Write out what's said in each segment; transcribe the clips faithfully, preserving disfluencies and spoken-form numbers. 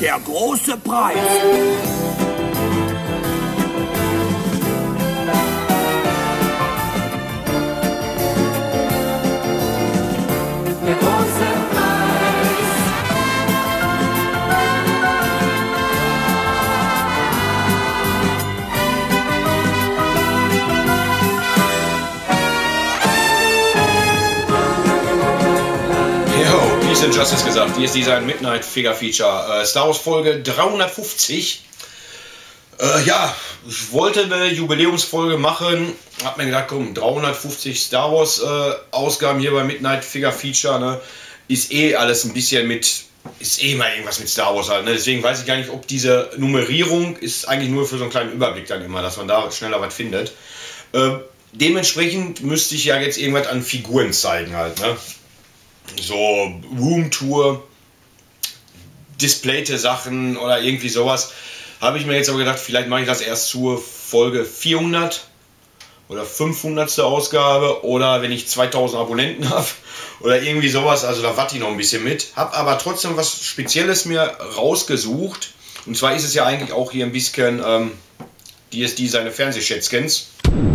Der große Preis. Der große Preis. Yo, Peace and Justice gesagt. Hier ist dieser Midnight Figure Feature. Äh, Star Wars Folge dreihundertfünfzig. Äh, ja, ich wollte eine Jubiläumsfolge machen. Hab mir gedacht, komm, dreihundertfünfzig Star Wars äh, Ausgaben hier bei Midnight Figure Feature, ne? Ist eh alles ein bisschen mit, ist eh mal irgendwas mit Star Wars halt, ne? Deswegen weiß ich gar nicht, ob diese Nummerierung ist eigentlich nur für so einen kleinen Überblick dann immer, dass man da schneller was findet. Äh, dementsprechend müsste ich ja jetzt irgendwas an Figuren zeigen halt, ne? So Roomtour, displayte Sachen oder irgendwie sowas. Habe ich mir jetzt aber gedacht, vielleicht mache ich das erst zur Folge vierhundert oder fünfhundertste Ausgabe oder wenn ich zweitausend Abonnenten habe oder irgendwie sowas. Also da warte ich noch ein bisschen mit. Habe aber trotzdem was Spezielles mir rausgesucht. Und zwar ist es ja eigentlich auch hier ein bisschen ähm, D S D seine Fernsehschätzkens.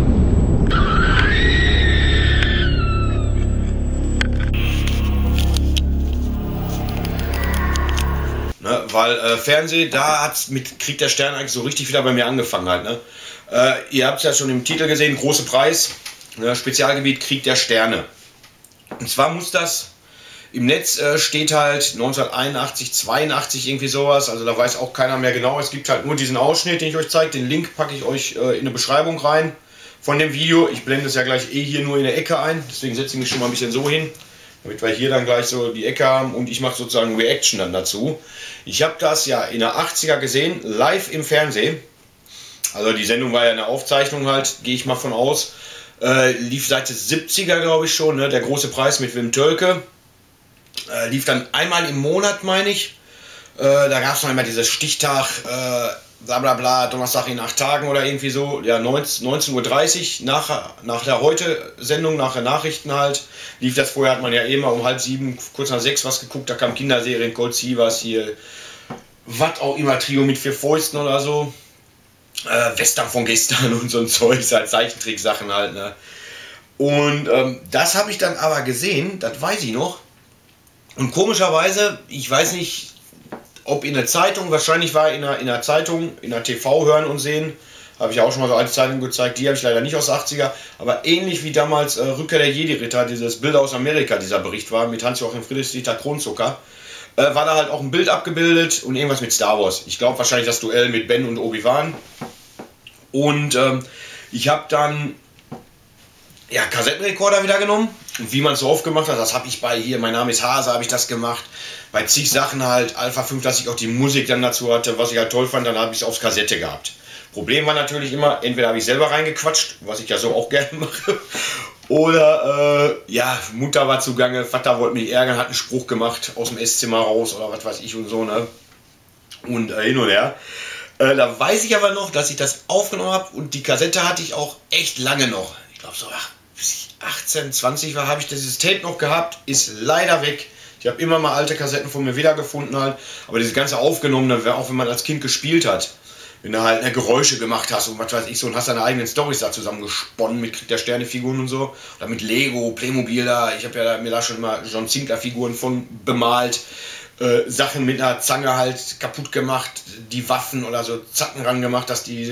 Ne, weil äh, Fernsehen, da hat es mit Krieg der Sterne eigentlich so richtig wieder bei mir angefangen halt. Ne? Äh, ihr habt es ja schon im Titel gesehen, große Preis, ne, Spezialgebiet Krieg der Sterne. Und zwar muss das, im Netz äh, steht halt neunzehnhunderteinundachtzig, zweiundachtzig irgendwie sowas, also da weiß auch keiner mehr genau. Es gibt halt nur diesen Ausschnitt, den ich euch zeige, den Link packe ich euch äh, in eine Beschreibung rein von dem Video. Ich blende es ja gleich eh hier nur in der Ecke ein, deswegen setze ich mich schon mal ein bisschen so hin, damit wir hier dann gleich so die Ecke haben und ich mache sozusagen Reaction dann dazu. Ich habe das ja in der achtziger gesehen, live im Fernsehen. Also die Sendung war ja eine Aufzeichnung halt, gehe ich mal von aus. Äh, lief seit den siebziger glaube ich schon, ne? Der große Preis mit Wim Tölke. Äh, lief dann einmal im Monat, meine ich. Äh, da gab es noch immer dieses Stichtag, äh, bla bla bla, Donnerstag in acht Tagen oder irgendwie so. Ja, neunzehn Uhr dreißig, nach, nach der Heute-Sendung, nach den Nachrichten halt. Lief das vorher, hat man ja immer um halb sieben, kurz nach sechs was geguckt. Da kam Kinderserien, Cold Sievers hier, was auch immer, Trio mit vier Fäusten oder so. Äh, Western von gestern und so ein Zeug, halt Zeichentricksachen halt, ne. Und ähm, das habe ich dann aber gesehen, das weiß ich noch. Und komischerweise, ich weiß nicht, ob in der Zeitung, wahrscheinlich war in der, in der Zeitung, in der T V hören und sehen, habe ich auch schon mal so alte Zeitungen gezeigt, die habe ich leider nicht aus den achtziger, aber ähnlich wie damals äh, Rückkehr der Jedi-Ritter, dieses Bilder aus Amerika, dieser Bericht war, mit Hans-Joachim Friedrich-Dieter Kronzucker, äh, war da halt auch ein Bild abgebildet und irgendwas mit Star Wars. Ich glaube wahrscheinlich das Duell mit Ben und Obi-Wan. Und ähm, ich habe dann ja, Kassettenrekorder wieder genommen. Und wie man es so oft gemacht hat, das habe ich bei hier, mein Name ist Hase, habe ich das gemacht. Bei zig Sachen halt, Alpha fünf, dass ich auch die Musik dann dazu hatte, was ich halt toll fand, dann habe ich es aufs Kassette gehabt. Problem war natürlich immer, entweder habe ich selber reingequatscht, was ich ja so auch gerne mache, oder äh, ja, Mutter war zugange, Vater wollte mich ärgern, hat einen Spruch gemacht aus dem Esszimmer raus oder was weiß ich und so, ne? Und äh, hin und her. Äh, da weiß ich aber noch, dass ich das aufgenommen habe und die Kassette hatte ich auch echt lange noch. Ich glaube so, ach, bis ich achtzehn, zwanzig war, habe ich dieses Tape noch gehabt, ist leider weg. Ich habe immer mal alte Kassetten von mir wiedergefunden halt, aber dieses ganze Aufgenommene, auch wenn man als Kind gespielt hat, wenn du halt eine Geräusche gemacht hast und was weiß ich so und hast deine eigenen Storys da zusammengesponnen mit Krieg der Sterne Figuren und so, oder mit Lego, Playmobil da, ich habe ja mir da schon immer John Sinclair Figuren von bemalt, äh, Sachen mit einer Zange halt kaputt gemacht, die Waffen oder so Zacken ran gemacht, dass die,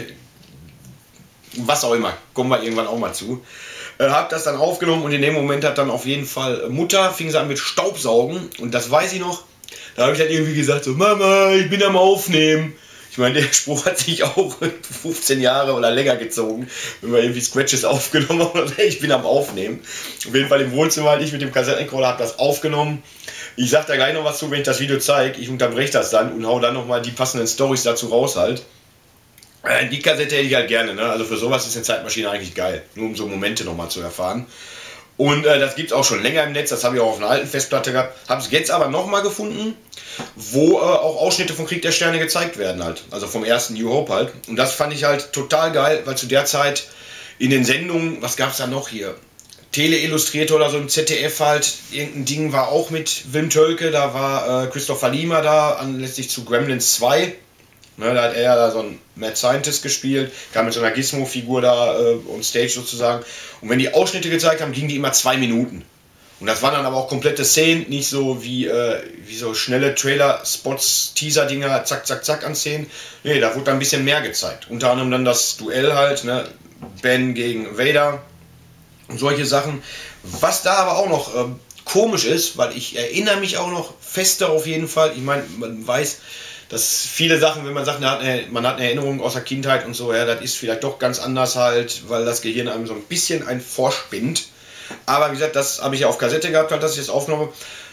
was auch immer, kommen wir irgendwann auch mal zu. Äh, hab das dann aufgenommen und in dem Moment hat dann auf jeden Fall Mutter, fing sie an mit Staubsaugen und das weiß ich noch, da habe ich dann irgendwie gesagt so, Mama, ich bin am Aufnehmen. Ich meine, der Spruch hat sich auch fünfzehn Jahre oder länger gezogen, wenn wir irgendwie Scratches aufgenommen haben. Ich bin am Aufnehmen. Auf jeden Fall im Wohnzimmer halt ich mit dem Kassettenrekorder habe das aufgenommen. Ich sag da gleich noch was zu, wenn ich das Video zeige. Ich unterbreche das dann und hau dann nochmal die passenden Storys dazu raus halt. Äh, die Kassette hätte ich halt gerne, ne? Also für sowas ist eine Zeitmaschine eigentlich geil. Nur um so Momente nochmal zu erfahren. Und äh, das gibt es auch schon länger im Netz, das habe ich auch auf einer alten Festplatte gehabt. Habe es jetzt aber nochmal gefunden, wo äh, auch Ausschnitte von Krieg der Sterne gezeigt werden halt. Also vom ersten New Hope halt. Und das fand ich halt total geil, weil zu der Zeit in den Sendungen, was gab es da noch hier? Tele Illustrierte oder so im Z D F halt. Irgendein Ding war auch mit Wim Tölke, da war äh, Christopher Lima da, anlässlich zu Gremlins zwei. Ne, da hat er ja da so einen Mad Scientist gespielt, kam mit so einer Gizmo-Figur da äh, on Stage sozusagen. Und wenn die Ausschnitte gezeigt haben, gingen die immer zwei Minuten. Und das waren dann aber auch komplette Szenen, nicht so wie, äh, wie so schnelle Trailer-Spots, Teaser-Dinger, zack, zack, zack an Szenen. Nee, da wurde dann ein bisschen mehr gezeigt. Unter anderem dann das Duell halt, ne, Ben gegen Vader und solche Sachen. Was da aber auch noch äh, komisch ist, weil ich erinnere mich auch noch fester auf jeden Fall, ich meine, man weiß, dass viele Sachen, wenn man sagt, man hat, eine, man hat eine Erinnerung aus der Kindheit und so, ja, das ist vielleicht doch ganz anders halt, weil das Gehirn einem so ein bisschen ein vorspinnt. Aber wie gesagt, das habe ich ja auf Kassette gehabt, halt, dass ich das aufnehme.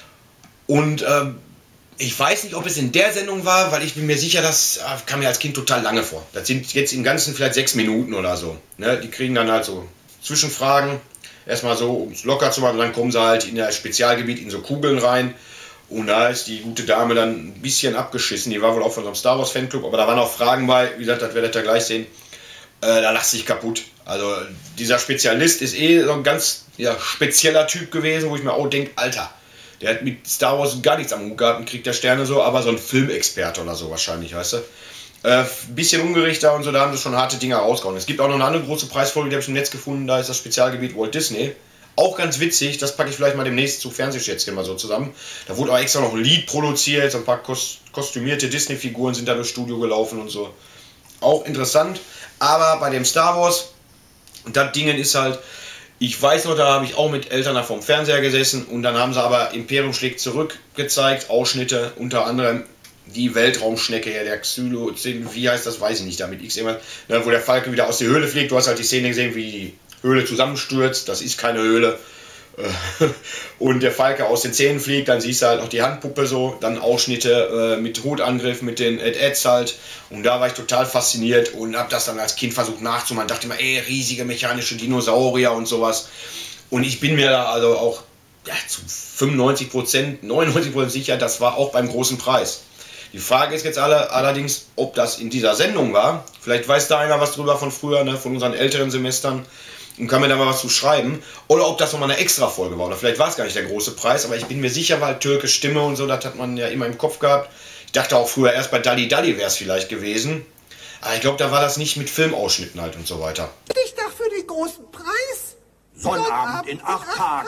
Und ähm, ich weiß nicht, ob es in der Sendung war, weil ich bin mir sicher, das kam mir als Kind total lange vor. Das sind jetzt im Ganzen vielleicht sechs Minuten oder so. Ne? Die kriegen dann halt so Zwischenfragen. Erstmal so, um es locker zu machen, und dann kommen sie halt in das Spezialgebiet in so Kugeln rein. Und da ist die gute Dame dann ein bisschen abgeschissen. Die war wohl auch von so einem Star Wars Fanclub, aber da waren auch Fragen bei. Wie gesagt, das werdet ihr gleich sehen. Äh, da lacht sich kaputt. Also dieser Spezialist ist eh so ein ganz ja, spezieller Typ gewesen, wo ich mir auch denke, Alter, der hat mit Star Wars gar nichts am Hut gehabt und kriegt der Sterne so, aber so ein Filmexperte oder so wahrscheinlich, weißt du. Äh, bisschen ungerichter und so, da haben sie schon harte Dinger rausgehauen. Es gibt auch noch eine andere große Preisfolge, die habe ich im Netz gefunden, da ist das Spezialgebiet Walt Disney. Auch ganz witzig, das packe ich vielleicht mal demnächst zu Fernsehschätzchen mal so zusammen. Da wurde auch extra noch ein Lied produziert, so ein paar kos kostümierte Disney-Figuren sind da durchs Studio gelaufen und so. Auch interessant, aber bei dem Star Wars, das Ding ist halt, ich weiß noch, da habe ich auch mit Eltern da vorm Fernseher gesessen und dann haben sie aber Imperium schlägt zurück gezeigt, Ausschnitte, unter anderem die Weltraumschnecke, ja, der Xylo, wie heißt das, weiß ich nicht, damit X immer, ne, wo der Falke wieder aus der Höhle fliegt, du hast halt die Szene gesehen, wie die Höhle zusammenstürzt, das ist keine Höhle, und der Falke aus den Zähnen fliegt, dann siehst du halt noch die Handpuppe so, dann Ausschnitte äh, mit Hutangriff, mit den Ed-Eds halt, und da war ich total fasziniert und habe das dann als Kind versucht nachzumachen, dachte immer, ey, riesige mechanische Dinosaurier und sowas, und ich bin mir da also auch ja, zu fünfundneunzig Prozent, neunundneunzig Prozent sicher, das war auch beim großen Preis. Die Frage ist jetzt alle, allerdings, ob das in dieser Sendung war, vielleicht weiß da einer was drüber von früher, ne, von unseren älteren Semestern, und kann mir da mal was zu schreiben, oder ob das nochmal eine extra Folge war, oder vielleicht war es gar nicht der große Preis, aber ich bin mir sicher, weil Türke Stimme und so, das hat man ja immer im Kopf gehabt. Ich dachte auch früher erst bei Dalli Dalli wäre es vielleicht gewesen, aber ich glaube, da war das nicht mit Filmausschnitten halt und so weiter. Ich dachte für den großen Preis. Sonnabend in acht Tagen.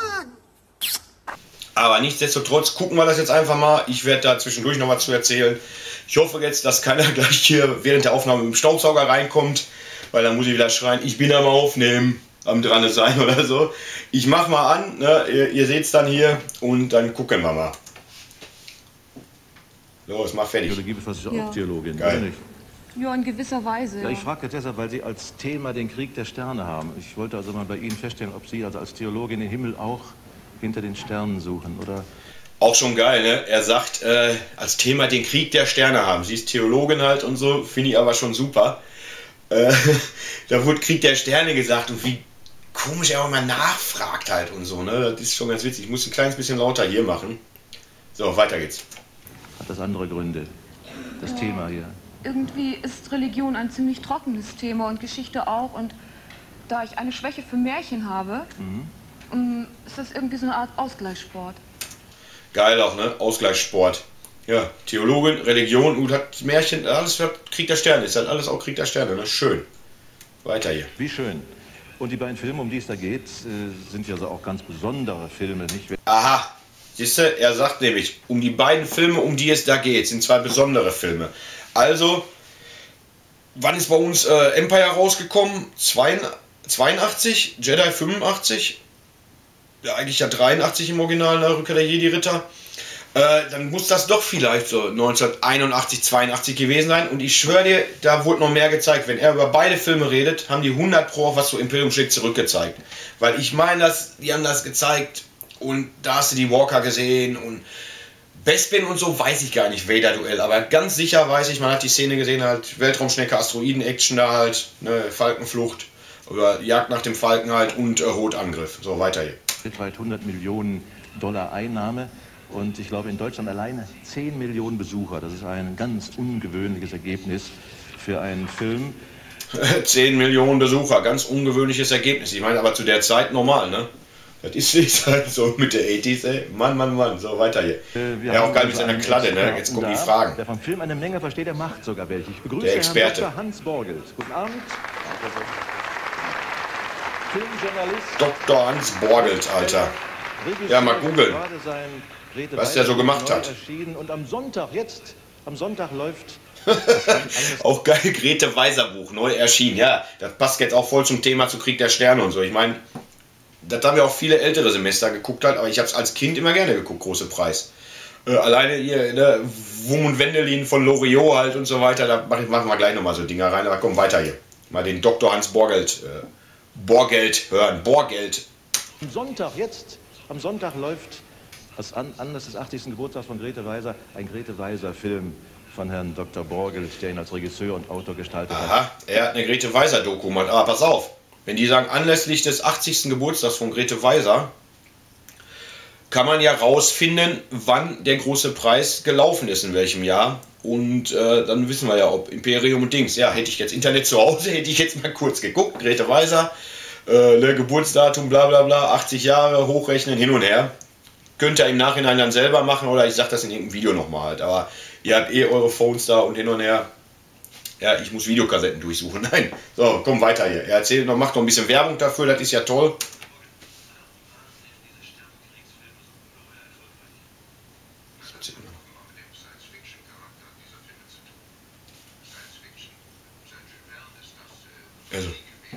Aber nichtsdestotrotz gucken wir das jetzt einfach mal. Ich werde da zwischendurch noch was zu erzählen. Ich hoffe jetzt, dass keiner gleich hier während der Aufnahme mit dem Staubsauger reinkommt, weil dann muss ich wieder schreien, ich bin am Aufnehmen, am dran sein oder so. Ich mach mal an, ne? ihr, ihr seht es dann hier und dann gucken wir mal. Los, mach fertig. Theologie befasst sich Ja. auch Theologin, Geil. oder nicht? Ja, in gewisser Weise. Ja, ich Ja. frage deshalb, weil Sie als Thema den Krieg der Sterne haben. Ich wollte also mal bei Ihnen feststellen, ob Sie also als Theologin den Himmel auch hinter den Sternen suchen, oder? Auch schon geil, ne? Er sagt, äh, als Thema den Krieg der Sterne haben. Sie ist Theologin halt und so, finde ich aber schon super. Äh, da wurde Krieg der Sterne gesagt und wie komisch er auch mal nachfragt halt und so, ne? Das ist schon ganz witzig. Ich muss ein kleines bisschen lauter hier machen. So, weiter geht's. Hat das andere Gründe? Das Ja. Thema hier. Irgendwie ist Religion ein ziemlich trockenes Thema und Geschichte auch. Und da ich eine Schwäche für Märchen habe, ähm, ist das irgendwie so eine Art Ausgleichssport. Geil auch, ne? Ausgleichssport. Ja, Theologin, Religion, und hat Märchen, alles wird Krieg der Sterne. Ist halt alles auch Krieg der Sterne, ne? Schön. Weiter hier. Wie schön. Und die beiden Filme, um die es da geht, äh, sind ja so auch ganz besondere Filme, nicht? Aha. Siehst du, er sagt nämlich, um die beiden Filme, um die es da geht, sind zwei besondere Filme. Also, wann ist bei uns äh, Empire rausgekommen? zweiundachtzig, Jedi fünfundachtzig, ja eigentlich ja dreiundachtzig im Original, ne, Rückkehr der Jedi-Ritter. Äh, dann muss das doch vielleicht so neunzehnhunderteinundachtzig, zweiundachtzig gewesen sein. Und ich schwöre dir, da wurde noch mehr gezeigt. Wenn er über beide Filme redet, haben die hundert Pro auch was zu Imperium schlägt zurückgezeigt. Weil ich meine, dass die haben das gezeigt und da hast du die Walker gesehen und Bespin und so weiß ich gar nicht, Vader-Duell. Aber ganz sicher weiß ich, man hat die Szene gesehen, halt Weltraumschnecke, Asteroiden-Action da halt, ne, Falkenflucht, oder Jagd nach dem Falken halt und äh, Hutangriff. So, weiter hier. Weltweit hundert Millionen Dollar Einnahme. Und ich glaube, in Deutschland alleine zehn Millionen Besucher. Das ist ein ganz ungewöhnliches Ergebnis für einen Film. zehn Millionen Besucher, ganz ungewöhnliches Ergebnis. Ich meine, aber zu der Zeit normal, ne? Das ist, ist halt so mit der achtziger, ey. Mann, Mann, Mann. So, weiter hier. Äh, wir ja, auch haben geil mit also seiner einen Kladde, ne? Experten Jetzt kommen die da, Fragen. Der vom Film eine Menge versteht, der macht sogar welche. Ich begrüße Der Experte. Herrn Doktor Hans Borgelt. Guten Abend. Filmjournalist. Doktor Hans Borgelt, Alter. Ja, mal googeln, was der so gemacht hat. Und am Sonntag, jetzt, am Sonntag läuft... Auch geil, Grete Weiser Buch, neu erschienen. Ja, das passt jetzt auch voll zum Thema zu Krieg der Sterne und so. Ich meine, das haben ja auch viele ältere Semester geguckt halt, aber ich habe es als Kind immer gerne geguckt, große Preis. Äh, alleine hier, ne, Wum und Wendelin von Loriot halt und so weiter, da machen mach wir gleich nochmal so Dinger rein, aber komm weiter hier. Mal den Doktor Hans Borgelt, äh, Borgelt hören, Borgelt. Am Sonntag, jetzt, am Sonntag läuft, als an, Anlass des achtzigsten Geburtstags von Grete Weiser, ein Grete Weiser Film von Herrn Doktor Borgelt, der ihn als Regisseur und Autor gestaltet hat. Aha, er hat eine Grete Weiser Doku gemacht, aber pass auf. Wenn die sagen, anlässlich des achtzigsten Geburtstags von Grete Weiser, kann man ja rausfinden, wann der große Preis gelaufen ist, in welchem Jahr. Und äh, dann wissen wir ja, ob Imperium und Dings. Ja, hätte ich jetzt Internet zu Hause, hätte ich jetzt mal kurz geguckt. Grete Weiser, äh, ne, Geburtsdatum, bla bla bla, achtzig Jahre, hochrechnen, hin und her. Könnt ihr im Nachhinein dann selber machen oder ich sag das in irgendeinem Video nochmal halt. Aber ihr habt eh eure Phones da und hin und her. Ja, ich muss Videokassetten durchsuchen. Nein. So, komm weiter hier. Er erzählt noch, macht noch ein bisschen Werbung dafür, das ist ja toll. Also.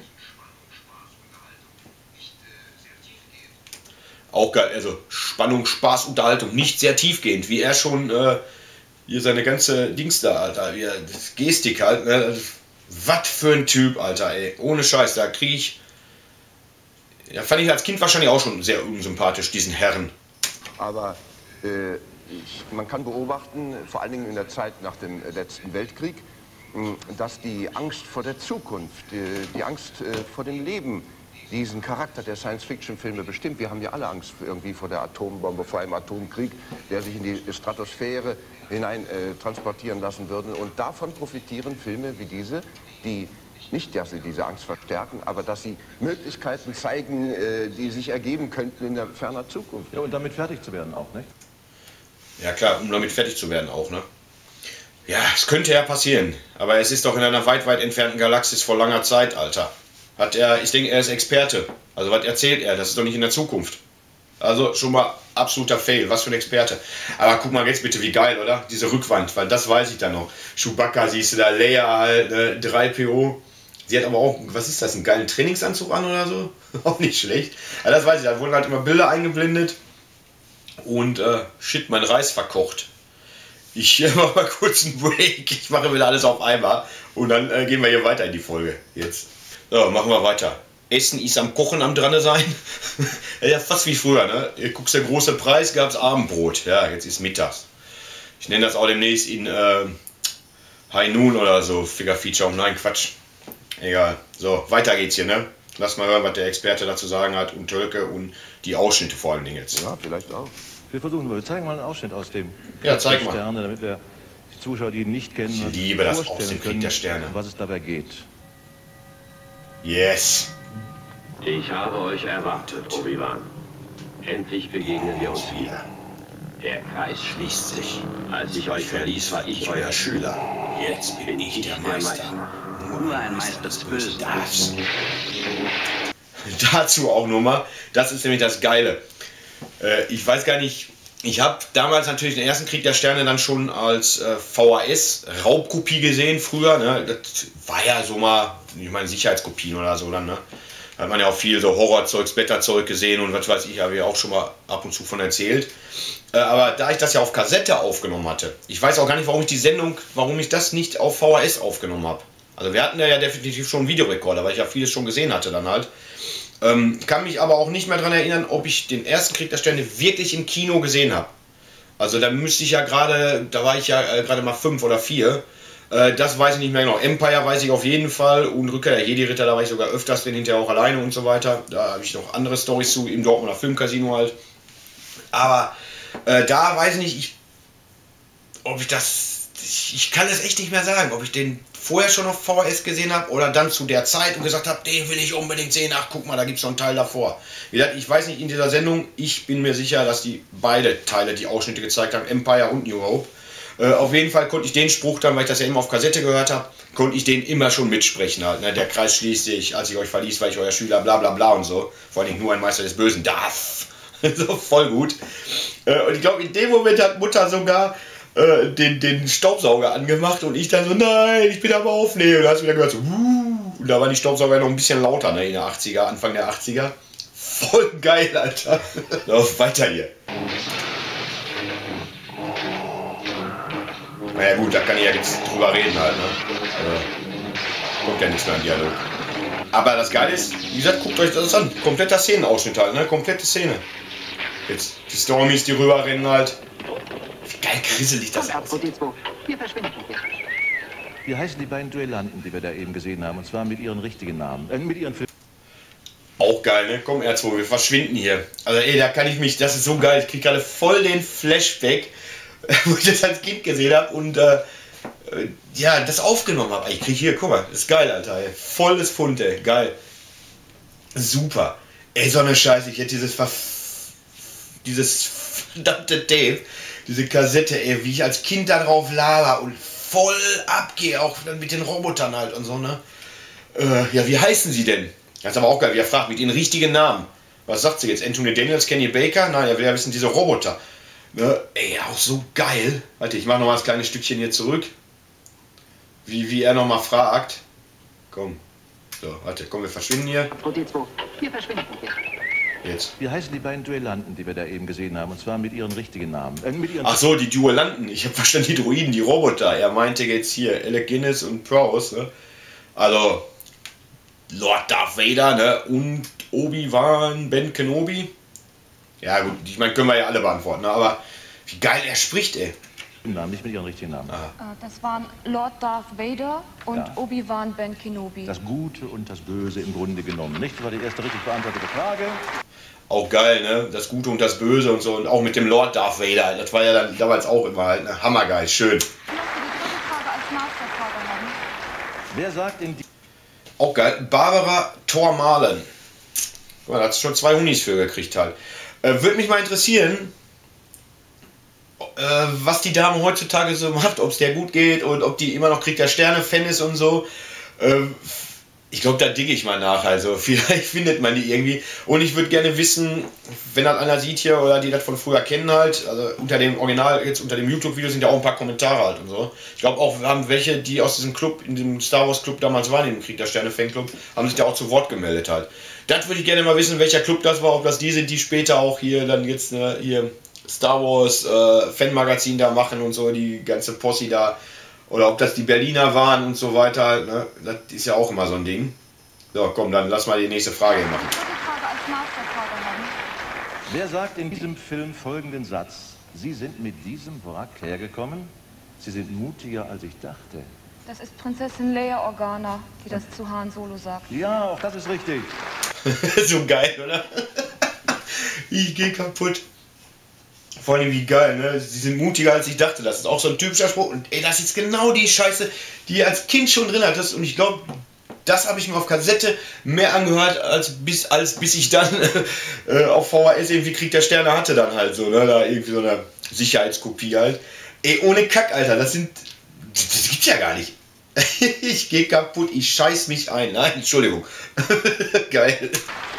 Auch geil, also Spannung, Spaß, Unterhaltung, nicht sehr tiefgehend, wie er schon äh, hier seine ganze Dings da, Alter, wie er, das Gestik halt, ne? Was für ein Typ, Alter, ey, ohne Scheiß, da kriege ich, ja, fand ich als Kind wahrscheinlich auch schon sehr unsympathisch, diesen Herrn. Aber äh, ich, man kann beobachten, vor allen Dingen in der Zeit nach dem letzten Weltkrieg, dass die Angst vor der Zukunft, die, die Angst äh, vor dem Leben, diesen Charakter der Science-Fiction-Filme bestimmt. Wir haben ja alle Angst irgendwie vor der Atombombe, vor einem Atomkrieg, der sich in die Stratosphäre hinein äh, transportieren lassen würde. Und davon profitieren Filme wie diese, die nicht, dass sie diese Angst verstärken, aber dass sie Möglichkeiten zeigen, äh, die sich ergeben könnten in der ferner Zukunft. Ja, und damit fertig zu werden auch, nicht? Ja klar, um damit fertig zu werden auch, ne? Ja, es könnte ja passieren, aber es ist doch in einer weit, weit entfernten Galaxis vor langer Zeit, Alter. Hat er, ich denke, er ist Experte. Also was erzählt er? Das ist doch nicht in der Zukunft. Also schon mal absoluter Fail. Was für ein Experte. Aber guck mal jetzt bitte, wie geil, oder? Diese Rückwand, weil das weiß ich dann noch. Chewbacca siehst du da, Leia halt, äh, drei P O. Sie hat aber auch, was ist das, einen geilen Trainingsanzug an oder so? Auch nicht schlecht. Aber das weiß ich, da wurden halt immer Bilder eingeblendet. Und äh, shit, mein Reis verkocht. Ich äh, mache mal kurz einen Break. Ich mache wieder alles auf einmal. Und dann äh, gehen wir hier weiter in die Folge. Jetzt. So, machen wir weiter. Essen ist am Kochen, am dran sein. Ja, fast wie früher, ne? Ihr guckst, der große Preis, gab's Abendbrot. Ja, jetzt ist mittags. Ich nenne das auch demnächst in äh, High Noon oder so. Figure Feature. Nein, Quatsch. Egal. So, weiter geht's hier, ne? Lass mal hören, was der Experte dazu sagen hat. Und Tölke und die Ausschnitte vor allen Dingen jetzt. Ja, vielleicht auch. Wir versuchen, wir zeigen mal einen Ausschnitt aus dem Ja, zeig mal. Sterne, damit wir die Zuschauer, die ihn nicht kennen, Ich was liebe das vorstellen aus dem Krieg können, der Sterne. um was es dabei geht. Yes. Ich habe euch erwartet, Obi-Wan. Endlich begegnen wir uns wieder. Der Kreis schließt sich. Als ich euch verließ, war ich euer Schüler. Jetzt bin ich der Meister. Nur ein Meister des Bösen. Das. Dazu auch nochmal, das ist nämlich das Geile. Äh, ich weiß gar nicht, ich habe damals natürlich den ersten Krieg der Sterne dann schon als äh, V H S-Raubkopie gesehen früher. Ne? Das war ja so mal, ich meine, Sicherheitskopien oder so dann. Ne? Da hat man ja auch viel so Horrorzeug, Blätterzeug gesehen und was weiß ich, habe ich auch schon mal ab und zu von erzählt. Äh, aber da ich das ja auf Kassette aufgenommen hatte, ich weiß auch gar nicht, warum ich die Sendung, warum ich das nicht auf V H S aufgenommen habe. Also wir hatten ja definitiv schon einen Videorekorder, weil ich ja vieles schon gesehen hatte dann halt. Ähm, kann mich aber auch nicht mehr daran erinnern, ob ich den ersten Krieg der Sterne wirklich im Kino gesehen habe. Also da müsste ich ja gerade, da war ich ja äh, gerade mal fünf oder vier. Äh, das weiß ich nicht mehr genau. Empire weiß ich auf jeden Fall und Rückkehr der Jedi-Ritter, da war ich sogar öfters drin, hinterher auch alleine und so weiter. Da habe ich noch andere Storys zu, im Dortmunder Filmcasino halt. Aber äh, da weiß ich nicht, ich, ob ich das ich, ich kann es echt nicht mehr sagen, ob ich den vorher schon auf V H S gesehen habe oder dann zu der Zeit und gesagt habe, den will ich unbedingt sehen. Ach, guck mal, da gibt es noch einen Teil davor. Wie gesagt, ich weiß nicht in dieser Sendung, ich bin mir sicher, dass die beide Teile die Ausschnitte gezeigt haben, Empire und New Hope. Äh, auf jeden Fall konnte ich den Spruch dann, weil ich das ja immer auf Kassette gehört habe, konnte ich den immer schon mitsprechen halt. Ne? Der Kreis schließt sich, als ich euch verließ, war ich euer Schüler, bla bla bla und so. Vor allem nur ein Meister des Bösen darf. So voll gut. Äh, und ich glaube, in dem Moment hat Mutter sogar äh, den, den Staubsauger angemacht und ich dann so, nein, ich bin aber aufnehmen. Und da hast du wieder gehört so, wuh. Und da waren die Staubsauger noch ein bisschen lauter, ne, in der achtziger, Anfang der achtziger. Voll geil, Alter. So, weiter hier. Naja gut, da kann ich ja jetzt drüber reden halt, ne? Also, kommt ja nichts mehr an Dialog. Aber das Geile ist, wie gesagt, guckt euch das an. Kompletter Szenenausschnitt halt, ne? Komplette Szene. Jetzt die Stormys, die rüberrennen halt. Wie geil grisselig das aussieht. Wie heißen die beiden Duellanten, die wir da eben gesehen haben? Und zwar mit ihren richtigen Namen. Äh, mit ihren Filmen. Auch geil, ne? Komm, R zwei, wir verschwinden hier. Also ey, da kann ich mich, das ist so geil. Ich krieg gerade voll den Flashback, wo ich das als Kind gesehen habe und äh, ja, das aufgenommen habe. Ich krieg hier, guck mal, das ist geil, Alter. Ey. Volles Pfund, ey. Geil. Super. Ey, so eine Scheiße. Ich hätte dieses Ver dieses verdammte Tape, diese Kassette, ey, wie ich als Kind da drauf laber und voll abgehe, auch dann mit den Robotern halt und so, ne? Äh, ja, wie heißen sie denn? Das ist aber auch geil, wie er fragt, mit ihren richtigen Namen. Was sagt sie jetzt? Anthony Daniels, Kenny Baker? Nein, er will ja wissen, diese Roboter. Ne? Ey, auch so geil. Warte, ich mache noch mal das kleine Stückchen hier zurück. Wie, wie er noch mal fragt. Komm. So, warte, komm, wir verschwinden hier. Wir verschwinden hier. Jetzt. Wie heißen die beiden Duellanten, die wir da eben gesehen haben? Und zwar mit ihren richtigen Namen. Äh, mit ihren Ach so, die Duellanten. Ich habe verstanden, die Droiden, die Roboter. Er meinte jetzt hier Alec Guinness und Prowse. Ne? Also, Lord Darth Vader, ne? Und Obi-Wan, Ben Kenobi. Ja gut, ich meine, können wir ja alle beantworten, ne? Aber wie geil er spricht, ey. Namen, nicht mit ihren richtigen Namen. Ah. Das waren Lord Darth Vader und Ja. Obi-Wan Ben Kenobi. Das Gute und das Böse im Grunde genommen. Nicht? Das war die erste richtig beantwortete Frage. Auch geil, ne? Das Gute und das Böse und so. Und auch mit dem Lord Darth Vader. Das war ja dann damals auch immer halt, ne? Hammergeil, schön. Ich möchte die dritte Frage als Masterfrage haben. Wer sagt in die Auch geil. Barbara Tormalen. Guck mal, da hat es schon zwei Hunis für gekriegt halt. Äh, Würde mich mal interessieren, äh, was die Dame heutzutage so macht, ob es der gut geht und ob die immer noch Krieg der Sterne-Fan ist und so. Äh, ich glaube, da digge ich mal nach. Also vielleicht findet man die irgendwie. Und ich würde gerne wissen, wenn das einer sieht hier oder die das von früher kennen halt, also unter dem Original, jetzt unter dem YouTube-Video sind ja auch ein paar Kommentare halt und so. Ich glaube auch, wir haben welche, die aus diesem Club, in dem Star Wars Club damals waren, im Krieg der Sterne-Fanclub, haben sich da auch zu Wort gemeldet halt. Das würde ich gerne mal wissen, welcher Club das war, ob das die sind, die später auch hier dann jetzt ne, hier Star Wars äh, Fanmagazin da machen und so, die ganze Posse da. Oder ob das die Berliner waren und so weiter halt, ne? Das ist ja auch immer so ein Ding. So, komm, dann lass mal die nächste Frage hier machen. Die dritte Frage als Masterfrage haben. Wer sagt in diesem Film folgenden Satz? Sie sind mit diesem Wrack hergekommen. Sie sind mutiger, als ich dachte. Das ist Prinzessin Leia Organa, die das zu Han Solo sagt. Ja, auch das ist richtig. So geil, oder? Ich geh kaputt. Vor allem wie geil, ne? Sie sind mutiger als ich dachte. Das ist auch so ein typischer Spruch. Und ey, das ist genau die Scheiße, die ihr als Kind schon drin hattest. Und ich glaube, das habe ich mir auf Kassette mehr angehört, als bis, als bis ich dann äh, auf V H S irgendwie Krieg der Sterne hatte dann halt so, ne? Da irgendwie so eine Sicherheitskopie halt. Ey, ohne Kack, Alter, das sind... Das gibt's ja gar nicht. Ich geh kaputt, ich scheiß mich ein. Nein, Entschuldigung. Geil.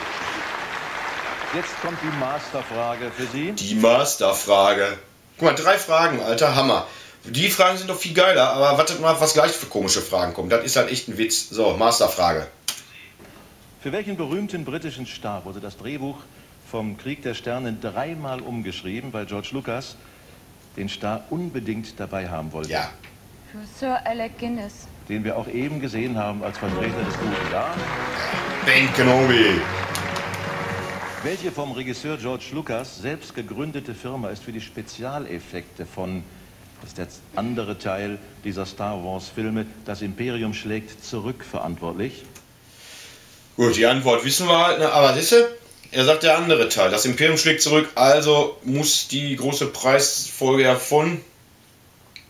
Jetzt kommt die Masterfrage für Sie. Die Masterfrage. Guck mal, drei Fragen, Alter, Hammer. Die Fragen sind doch viel geiler, aber wartet mal, was gleich für komische Fragen kommen. Das ist halt echt ein Witz. So, Masterfrage. Für welchen berühmten britischen Star wurde das Drehbuch vom Krieg der Sterne dreimal umgeschrieben, weil George Lucas den Star unbedingt dabei haben wollte? Ja. Für Sir Alec Guinness. Den wir auch eben gesehen haben als Vertreter des Guten. Ja. Ben Kenobi. Welche vom Regisseur George Lucas selbst gegründete Firma ist für die Spezialeffekte von, das ist der andere Teil dieser Star Wars Filme, Das Imperium schlägt zurück, verantwortlich? Gut, die Antwort wissen wir halt, ne? Aber siehste, er sagt der andere Teil, Das Imperium schlägt zurück, also muss die große Preisfolge ja von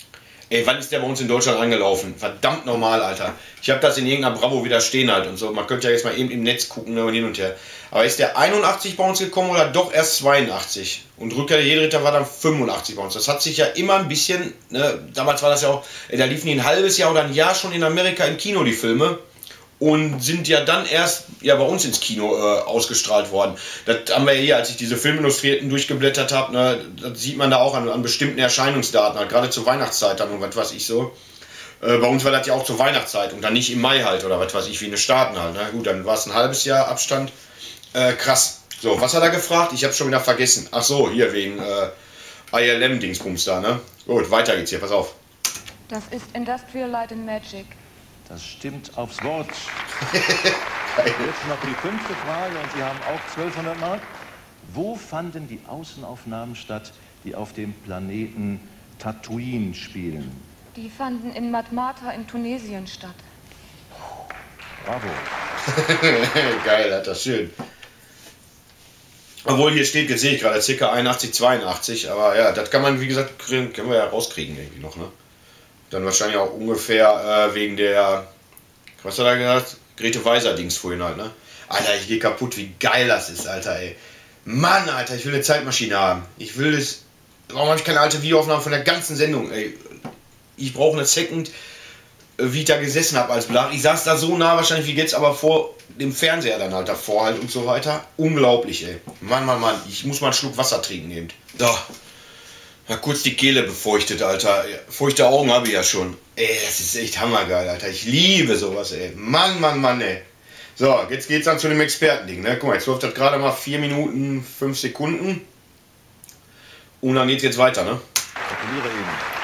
Ey, wann ist der bei uns in Deutschland angelaufen? Verdammt normal, Alter. Ich habe das in irgendeiner Bravo wieder stehen halt und so. Man könnte ja jetzt mal eben im Netz gucken, ne, und hin und her. Aber ist der einundachtzig bei uns gekommen oder doch erst zweiundachtzig? Und Rückkehr der Jedi-Ritter war dann fünfundachtzig bei uns. Das hat sich ja immer ein bisschen, ne, damals war das ja auch, ey, da liefen die ein halbes Jahr oder ein Jahr schon in Amerika im Kino, die Filme. Und sind ja dann erst ja bei uns ins Kino äh, ausgestrahlt worden. Das haben wir hier, als ich diese Filmillustrierten durchgeblättert habe, ne, das sieht man da auch an, an bestimmten Erscheinungsdaten, halt, gerade zur Weihnachtszeit dann und was weiß ich so. Äh, bei uns war das ja auch zur Weihnachtszeit und dann nicht im Mai halt oder was weiß ich, wie in den Staaten halt. Ne? Gut, dann war es ein halbes Jahr Abstand. Äh, krass. So, was hat er gefragt? Ich habe schon wieder vergessen. Ach so, hier wegen äh, I L M-Dingsbums da, ne? Gut, weiter geht's hier, pass auf. Das ist Industrial Light and Magic. Das stimmt aufs Wort. Jetzt noch die fünfte Frage und Sie haben auch zwölfhundert Mark. Wo fanden die Außenaufnahmen statt, die auf dem Planeten Tatooine spielen? Die fanden in Matmata in Tunesien statt. Bravo. Geil, hat das schön. Obwohl hier steht, jetzt sehe ich gerade, ca. einundachtzig, zweiundachtzig, aber ja, das kann man, wie gesagt, können wir ja rauskriegen irgendwie noch, ne? Dann wahrscheinlich auch ungefähr äh, wegen der, was hat er gesagt? Grete Weiser-Dings vorhin halt, ne? Alter, ich gehe kaputt, wie geil das ist, Alter, ey. Mann, Alter, ich will eine Zeitmaschine haben. Ich will das, warum habe ich keine alte Videoaufnahme von der ganzen Sendung, ey? Ich brauche eine Second, wie ich da gesessen habe als Blach. Ich saß da so nah wahrscheinlich wie jetzt, aber vor dem Fernseher dann halt davor halt und so weiter. Unglaublich, ey. Mann, Mann, Mann, ich muss mal einen Schluck Wasser trinken eben. So. Ja, kurz die Kehle befeuchtet, Alter. Feuchte Augen habe ich ja schon. Ey, das ist echt hammergeil, Alter. Ich liebe sowas, ey. Mann, Mann, Mann, ey. So, jetzt geht's dann zu dem Expertending, ne? Guck mal, jetzt läuft das gerade mal vier Minuten, fünf Sekunden. Und dann geht's jetzt weiter, ne? Gratuliere Ihnen.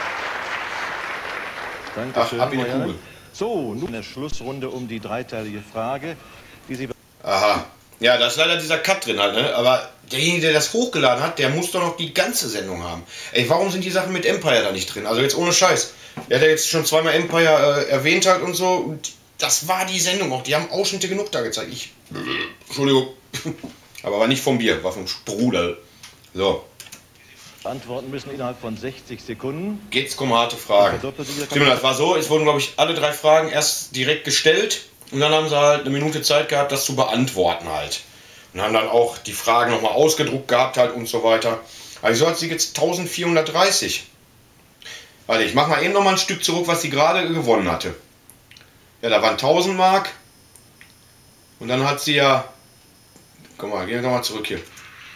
Dankeschön. Ach, ab in die Kugel. So, nun eine Schlussrunde um die dreiteilige Frage, die Sie... Aha. Ja, da ist leider dieser Cut drin halt, ne? Aber derjenige, der das hochgeladen hat, der muss doch noch die ganze Sendung haben. Ey, warum sind die Sachen mit Empire da nicht drin? Also jetzt ohne Scheiß. Er hat ja jetzt schon zweimal Empire äh, erwähnt halt und so. Und das war die Sendung auch. Die haben Ausschnitte genug da gezeigt. Ich... Entschuldigung. Aber war nicht vom Bier, war vom Sprudel. So. Antworten müssen innerhalb von sechzig Sekunden. Jetzt kommen harte Fragen. Stimmt, das war so, es wurden, glaube ich, alle drei Fragen erst direkt gestellt. Und dann haben sie halt eine Minute Zeit gehabt, das zu beantworten halt. Und haben dann auch die Fragen nochmal ausgedruckt gehabt halt und so weiter. Also hat sie jetzt eintausendvierhundertdreißig. Warte, ich mache mal eben nochmal ein Stück zurück, was sie gerade gewonnen hatte. Ja, da waren tausend Mark. Und dann hat sie ja... Guck mal, gehen wir nochmal zurück hier.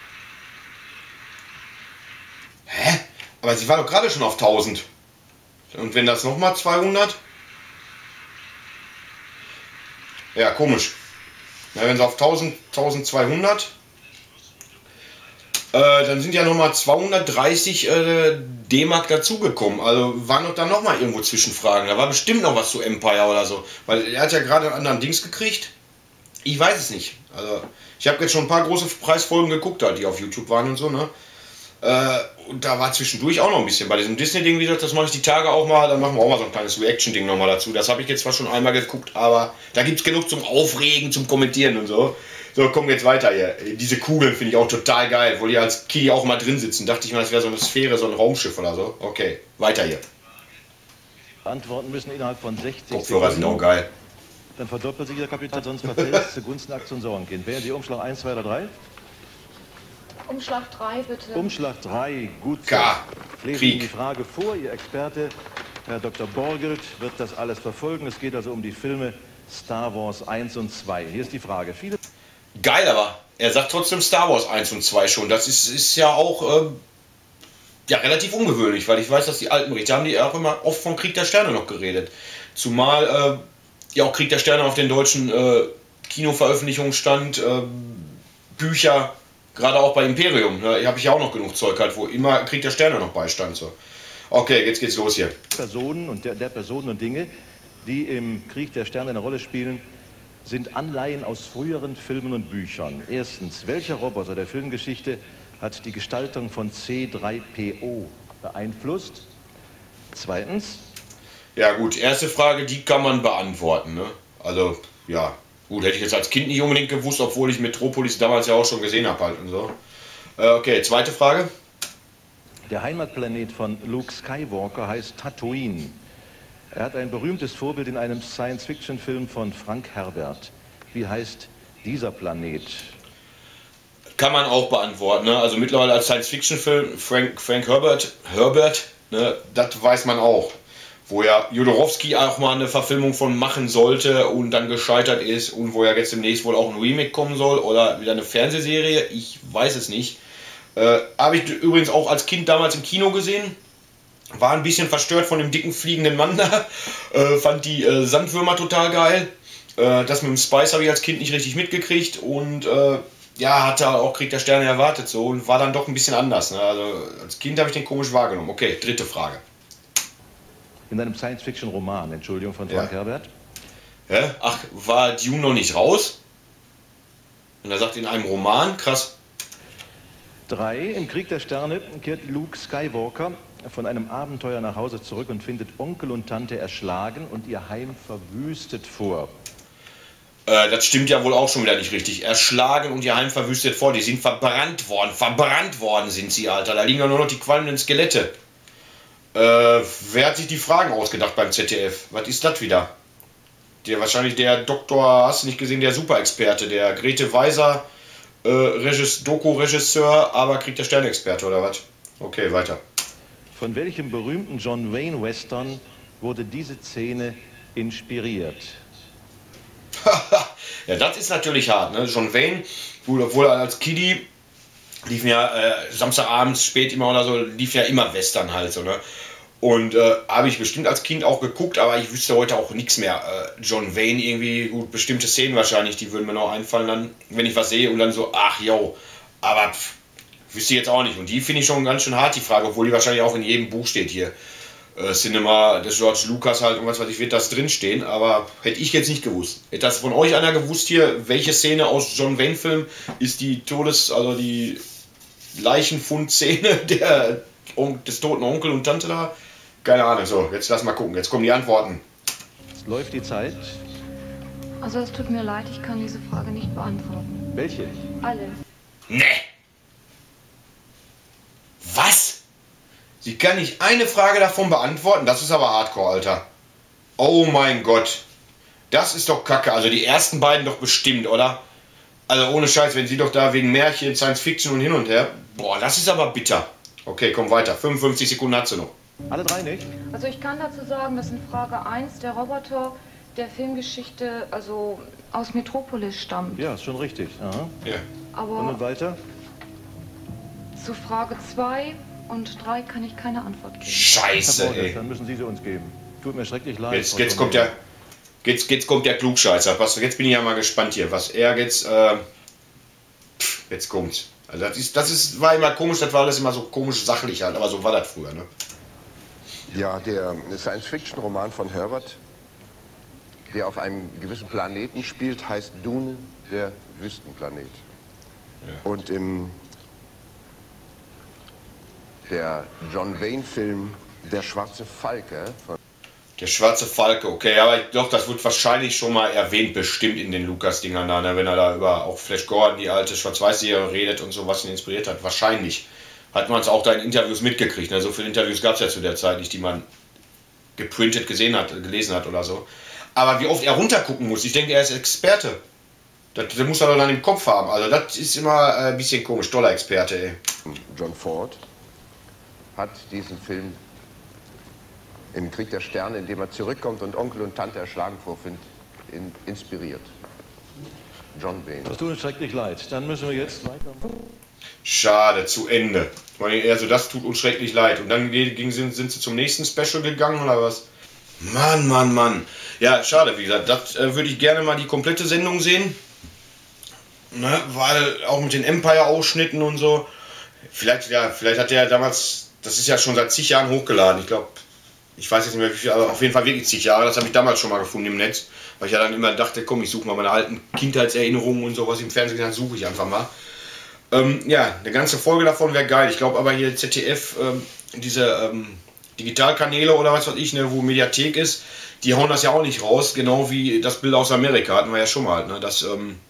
Hä? Aber sie war doch gerade schon auf tausend. Und wenn das nochmal zweihundert... Ja, komisch. Na, wenn sie auf tausend, eintausendzweihundert, äh, dann sind ja nochmal zweihundertdreißig äh, D-Mark dazugekommen. Also waren doch dann nochmal irgendwo Zwischenfragen. Da war bestimmt noch was zu Empire oder so. Weil er hat ja gerade einen anderen Dings gekriegt. Ich weiß es nicht. Also ich habe jetzt schon ein paar große Preisfolgen geguckt, halt, die auf YouTube waren und so, ne? Äh, und da war zwischendurch auch noch ein bisschen. Bei diesem Disney-Ding, wie gesagt, das mache ich die Tage auch mal. Dann machen wir auch mal so ein kleines Reaction-Ding nochmal dazu. Das habe ich jetzt zwar schon einmal geguckt, aber da gibt es genug zum Aufregen, zum Kommentieren und so. So, kommen wir jetzt weiter hier. Diese Kugeln finde ich auch total geil, wo die als Kiwi auch mal drin sitzen. Dachte ich mal, das wäre so eine Sphäre, so ein Raumschiff oder so. Okay, weiter hier. Antworten müssen innerhalb von sechzig Sekunden. Kopfhörer sind auch geil. Dann verdoppelt sich Ihr Kapital, sonst verfällt es zugunsten Aktion Sorgenkind. Wählen Sie Umschlag eins, zwei oder drei? Umschlag drei, bitte. Umschlag drei, gut so. K. Lesen Krieg. Sie die Frage vor. Ihr Experte, Herr Doktor Borgelt, wird das alles verfolgen. Es geht also um die Filme Star Wars eins und zwei. Hier ist die Frage. Viele Geil, aber er sagt trotzdem Star Wars eins und zwei schon. Das ist, ist ja auch ähm, ja, relativ ungewöhnlich, weil ich weiß, dass die alten Berichte haben die auch immer oft von Krieg der Sterne noch geredet. Zumal äh, ja auch Krieg der Sterne auf den deutschen äh, Kinoveröffentlichungen stand, äh, Bücher. Gerade auch bei Imperium, ne, habe ich ja auch noch genug Zeug halt, wo immer Krieg der Sterne noch beistand. So. Okay, jetzt geht's los hier. Personen und der, der Personen und Dinge, die im Krieg der Sterne eine Rolle spielen, sind Anleihen aus früheren Filmen und Büchern. Erstens, welcher Roboter der Filmgeschichte hat die Gestaltung von C drei P O beeinflusst? Zweitens. Ja gut, erste Frage, die kann man beantworten. Ne? Also, ja. Gut, hätte ich jetzt als Kind nicht unbedingt gewusst, obwohl ich Metropolis damals ja auch schon gesehen habe halt und so. Äh, okay, zweite Frage. Der Heimatplanet von Luke Skywalker heißt Tatooine. Er hat ein berühmtes Vorbild in einem Science-Fiction-Film von Frank Herbert. Wie heißt dieser Planet? Kann man auch beantworten, ne? Also mittlerweile als Science-Fiction-Film, Frank, Frank Herbert, Herbert, ne? Das weiß man auch. Wo ja Jodorowsky auch mal eine Verfilmung von machen sollte und dann gescheitert ist und wo ja jetzt demnächst wohl auch ein Remake kommen soll oder wieder eine Fernsehserie, ich weiß es nicht. Äh, habe ich übrigens auch als Kind damals im Kino gesehen. War ein bisschen verstört von dem dicken fliegenden Mann da. Äh, fand die äh, Sandwürmer total geil. Äh, das mit dem Spice habe ich als Kind nicht richtig mitgekriegt. Und äh, ja, hatte auch Krieg der Sterne erwartet so. Und war dann doch ein bisschen anders. Ne? Also als Kind habe ich den komisch wahrgenommen. Okay, dritte Frage. In einem Science-Fiction-Roman, Entschuldigung, von Frank Ja. Herbert. Hä? Ach, war Dune noch nicht raus? Und er sagt in einem Roman, krass. Drei. Im Krieg der Sterne kehrt Luke Skywalker von einem Abenteuer nach Hause zurück und findet Onkel und Tante erschlagen und ihr Heim verwüstet vor. Äh, das stimmt ja wohl auch schon wieder nicht richtig. Erschlagen und ihr Heim verwüstet vor. Die sind verbrannt worden. Verbrannt worden sind sie, Alter. Da liegen ja nur noch die qualmenden Skelette. Äh, wer hat sich die Fragen ausgedacht beim Z D F? Was ist das wieder? Der wahrscheinlich der Doktor, hast du nicht gesehen, der Superexperte, der Grete Weiser, äh, Regis, Doku-Regisseur, aber Krieg der Sterne-Experte oder was? Okay, weiter. Von welchem berühmten John Wayne Western wurde diese Szene inspiriert? Ja, das ist natürlich hart, ne? John Wayne, obwohl er als Kiddie liefen ja äh, Samstagabends spät immer oder so, lief ja immer Western halt so, ne? Und äh, habe ich bestimmt als Kind auch geguckt, aber ich wüsste heute auch nichts mehr. Äh, John Wayne irgendwie, gut, bestimmte Szenen wahrscheinlich, die würden mir noch einfallen dann, wenn ich was sehe und dann so, ach yo, aber pff, wüsste ich jetzt auch nicht. Und die finde ich schon ganz schön hart, die Frage, obwohl die wahrscheinlich auch in jedem Buch steht hier. Äh, Cinema des George Lucas halt und was weiß ich, wird das drinstehen, aber hätte ich jetzt nicht gewusst. Hätte das von euch einer gewusst hier, welche Szene aus John Wayne Film ist die Todes-, also die Leichenfundszene der, des toten Onkel und Tante da? Keine Ahnung, so, jetzt lass mal gucken, jetzt kommen die Antworten. Es läuft die Zeit. Also es tut mir leid, ich kann diese Frage nicht beantworten. Welche? Alle. Nee. Was? Sie kann nicht eine Frage davon beantworten? Das ist aber Hardcore, Alter. Oh mein Gott. Das ist doch Kacke. Also die ersten beiden doch bestimmt, oder? Also ohne Scheiß, wenn sie doch da wegen Märchen, Science Fiction und hin und her. Boah, das ist aber bitter. Okay, komm weiter. fünfundfünfzig Sekunden hat sie noch. Alle drei nicht? Also ich kann dazu sagen, dass in Frage eins der Roboter der Filmgeschichte, also aus Metropolis stammt. Ja, ist schon richtig. Aha. Ja. Aber Und weiter? zu Frage zwei und drei kann ich keine Antwort geben. Scheiße, Herr Borges, ey. dann müssen Sie sie uns geben. Tut mir schrecklich leid. Jetzt, Frau jetzt kommt der... Jetzt, jetzt kommt der Klugscheißer. Was, jetzt bin ich ja mal gespannt hier, was er jetzt... Äh, pff, jetzt kommt's. Also das, ist, das ist, war immer komisch, das war alles immer so komisch sachlich halt, aber so war das früher, ne? Ja, der Science-Fiction-Roman von Herbert, der auf einem gewissen Planeten spielt, heißt Dune, der Wüstenplanet. Ja. Und im der John Wayne-Film Der schwarze Falke von Der schwarze Falke, okay, aber doch, das wird wahrscheinlich schon mal erwähnt, bestimmt in den Lucas-Dingern da, ne? Wenn er da über auch Flash Gordon, die alte Schwarz-Weiß-Serie redet und so, was ihn inspiriert hat. Wahrscheinlich hat man es auch da in Interviews mitgekriegt. Ne? So viele Interviews gab es ja zu der Zeit nicht, die man geprintet gesehen hat, gelesen hat oder so. Aber wie oft er runtergucken muss, ich denke, er ist Experte. Das, das muss er doch dann im Kopf haben. Also das ist immer ein bisschen komisch, toller Experte, ey. John Ford hat diesen Film im Krieg der Sterne, in dem er zurückkommt und Onkel und Tante erschlagen vorfindet, in, inspiriert. John Wayne. Das tut uns schrecklich leid. Dann müssen wir jetzt weitermachen. Schade, zu Ende. Also das tut uns schrecklich leid. Und dann ging, sind, sind sie zum nächsten Special gegangen oder was? Mann, Mann, Mann. Ja, schade, wie gesagt. Das äh, würde ich gerne mal die komplette Sendung sehen. Ne? Weil auch mit den Empire-Ausschnitten und so. Vielleicht, ja, vielleicht hat der damals, das ist ja schon seit zig Jahren hochgeladen. Ich glaube, ich weiß jetzt nicht mehr wie viel, aber auf jeden Fall wirklich zig Jahre. Das habe ich damals schon mal gefunden im Netz. Weil ich ja dann immer dachte, komm, ich suche mal meine alten Kindheitserinnerungen und sowas im Fernsehen, dann suche ich einfach mal. Ähm, ja, eine ganze Folge davon wäre geil. Ich glaube aber hier Z D F, ähm, diese ähm, Digitalkanäle oder was weiß ich, ne, wo Mediathek ist, die hauen das ja auch nicht raus. Genau wie das Bild aus Amerika hatten wir ja schon mal. Ne, dass, ähm,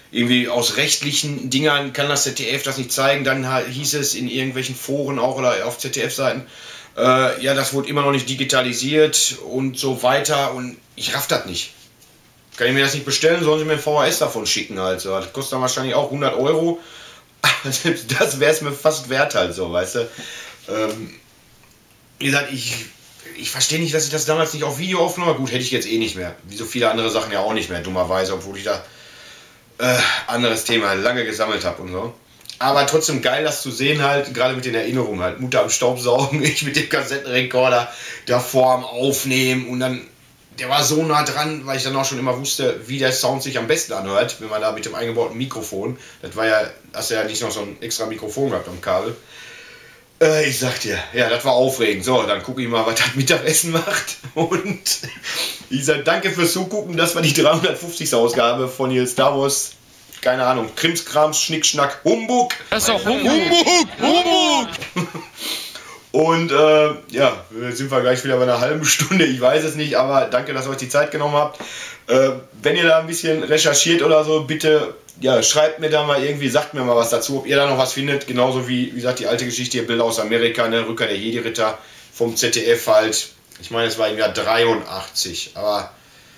irgendwie aus rechtlichen Dingern kann das Z D F das nicht zeigen. Dann hieß es in irgendwelchen Foren auch oder auf Z D F-Seiten, äh, ja, das wurde immer noch nicht digitalisiert und so weiter. Und ich raff das nicht. Kann ich mir das nicht bestellen, sollen sie mir ein V H S davon schicken halt. So. Das kostet dann wahrscheinlich auch hundert Euro. Das wäre es mir fast wert halt so, weißt du. Ähm, wie gesagt, ich, ich verstehe nicht, dass ich das damals nicht auf Video aufgenommen habe. Gut, hätte ich jetzt eh nicht mehr. Wie so viele andere Sachen ja auch nicht mehr, dummerweise, obwohl ich da äh, anderes Thema lange gesammelt habe und so. Aber trotzdem geil, das zu sehen halt, gerade mit den Erinnerungen halt. Mutter am Staubsaugen, ich mit dem Kassettenrekorder davor am Aufnehmen und dann, der war so nah dran, weil ich dann auch schon immer wusste, wie der Sound sich am besten anhört, wenn man da mit dem eingebauten Mikrofon, das war ja, hast du ja nicht noch so ein extra Mikrofon gehabt am Kabel. Äh, ich sag dir, ja, das war aufregend. So, dann gucke ich mal, was das Mittagessen macht. Und ich sag danke fürs Zugucken, das war die dreihundertfünfzigste Ausgabe von hier Star Wars. Keine Ahnung, Krimskrams, Schnickschnack, Humbug. Das ist doch Humbug, Humbug, Humbug. Und äh, ja, sind wir gleich wieder bei einer halben Stunde, ich weiß es nicht, aber danke, dass ihr euch die Zeit genommen habt. Äh, wenn ihr da ein bisschen recherchiert oder so, bitte ja, schreibt mir da mal irgendwie, sagt mir mal was dazu, ob ihr da noch was findet. Genauso wie, wie gesagt, die alte Geschichte hier, Bilder aus Amerika, ne, Rückkehr der Jedi-Ritter vom Z D F halt. Ich meine, es war im Jahr dreiundachtzig, aber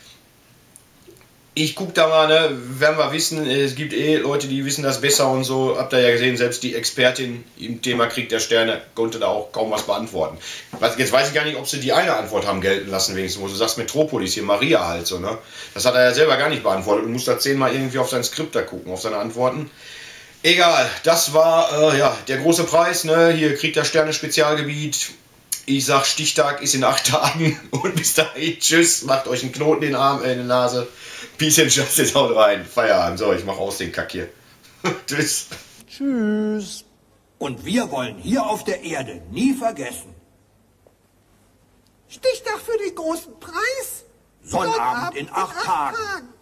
ich guck da mal, ne, werden wir wissen, es gibt eh Leute, die wissen das besser und so. Habt ihr ja gesehen, selbst die Expertin im Thema Krieg der Sterne konnte da auch kaum was beantworten. Jetzt weiß ich gar nicht, ob sie die eine Antwort haben gelten lassen, wenigstens, wo du sagst Metropolis, hier Maria halt so, ne. Das hat er ja selber gar nicht beantwortet und muss da zehnmal irgendwie auf sein Skript da gucken, auf seine Antworten. Egal, das war, äh, ja, der große Preis, ne, hier Krieg der Sterne Spezialgebiet. Ich sag, Stichtag ist in acht Tagen und bis dahin, tschüss, macht euch einen Knoten in den Arm, äh, in die Nase. Peace and Justice, haut rein. Feierabend. So, ich mach aus den Kack hier. Tschüss. Tschüss. Und wir wollen hier auf der Erde nie vergessen. Stichtag für den großen Preis. Sonnabend in acht Tagen.